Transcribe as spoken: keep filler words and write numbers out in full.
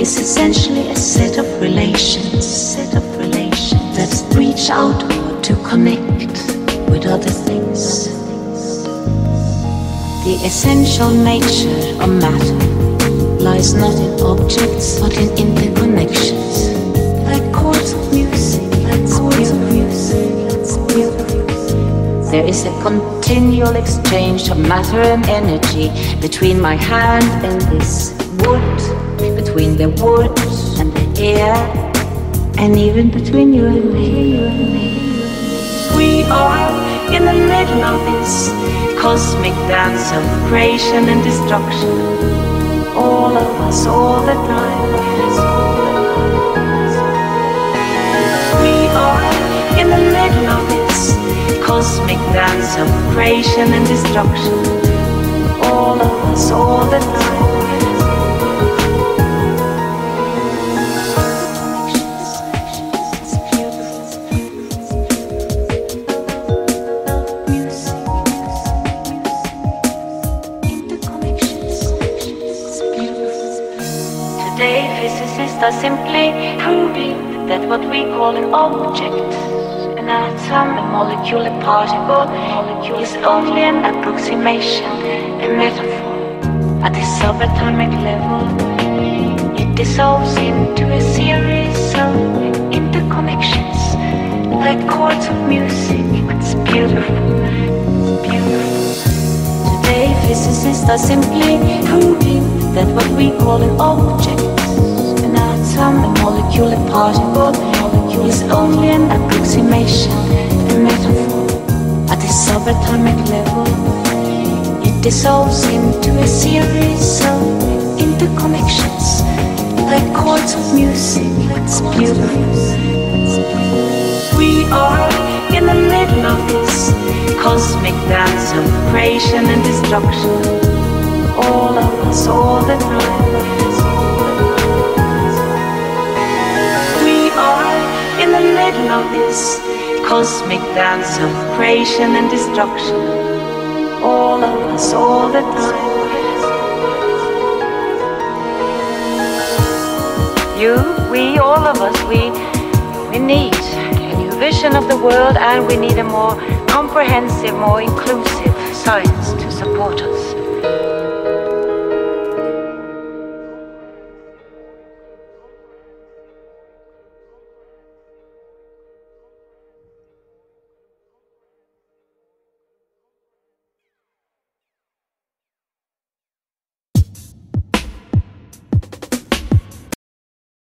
is essentially a set of relations, set of relations that reach outward to connect with other things. The essential nature of matter lies not in objects but in interconnections, like chords of music, like chords of music, like beautiful. There is a continual exchange of matter and energy between my hand and this wood, between the wood and the air, and even between you and me. We are in the middle of this cosmic dance of creation and destruction. All of us, all the time. We are in the middle of this cosmic dance of creation and destruction. All of us, all the time. Today, physicists are simply proving that what we call an object, an atom, a molecule, a particle, is only an approximation, a metaphor. At the subatomic level, it dissolves into a series of interconnections, like chords of music. It's beautiful, beautiful. Today, physicists are simply proving that what we call an object, an atom, a molecule, a particle, is only an approximation, a metaphor. At the subatomic level, it dissolves into a series of interconnections, like chords of music. It's beautiful. We are in the middle of this cosmic dance of creation and destruction. All of us, all the time. We are in the middle of this cosmic dance of creation and destruction. All of us, all the time. You, we, all of us, we, we need a new vision of the world, and we need a more comprehensive, more inclusive science to support us.